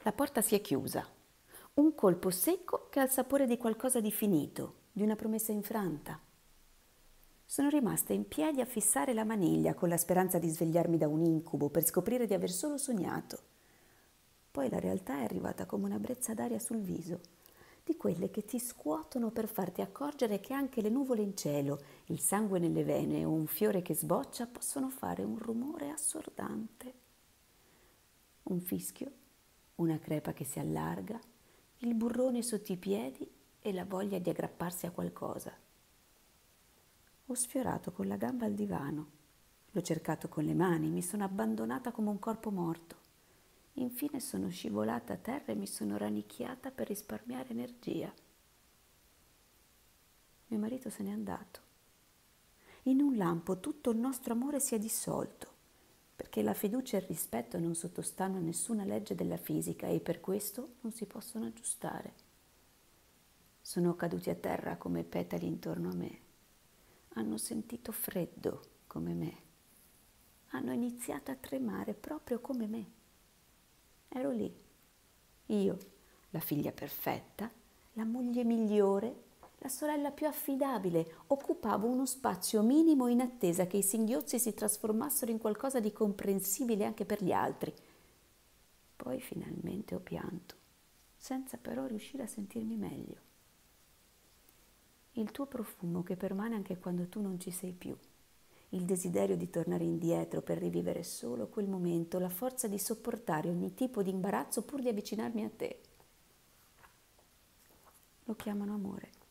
La porta si è chiusa. Un colpo secco che ha il sapore di qualcosa di finito, di una promessa infranta. Sono rimasta in piedi a fissare la maniglia con la speranza di svegliarmi da un incubo per scoprire di aver solo sognato. Poi la realtà è arrivata come una brezza d'aria sul viso, di quelle che ti scuotono per farti accorgere che anche le nuvole in cielo, il sangue nelle vene o un fiore che sboccia possono fare un rumore assordante. Un fischio, una crepa che si allarga, il burrone sotto i piedi e la voglia di aggrapparsi a qualcosa. Ho sfiorato con la gamba il divano, l'ho cercato con le mani, mi sono abbandonata come un corpo morto. Infine sono scivolata a terra e mi sono rannicchiata per risparmiare energia. Mio marito se n'è andato. In un lampo tutto il nostro amore si è dissolto, perché la fiducia e il rispetto non sottostanno a nessuna legge della fisica e per questo non si possono aggiustare. Sono caduti a terra come petali intorno a me. Hanno sentito freddo come me. Hanno iniziato a tremare proprio come me. Ero lì, io, la figlia perfetta, la moglie migliore, la sorella più affidabile, occupavo uno spazio minimo in attesa che i singhiozzi si trasformassero in qualcosa di comprensibile anche per gli altri. Poi finalmente ho pianto, senza però riuscire a sentirmi meglio. Il tuo profumo che permane anche quando tu non ci sei più. Il desiderio di tornare indietro per rivivere solo quel momento, la forza di sopportare ogni tipo di imbarazzo pur di avvicinarmi a te. Lo chiamano amore.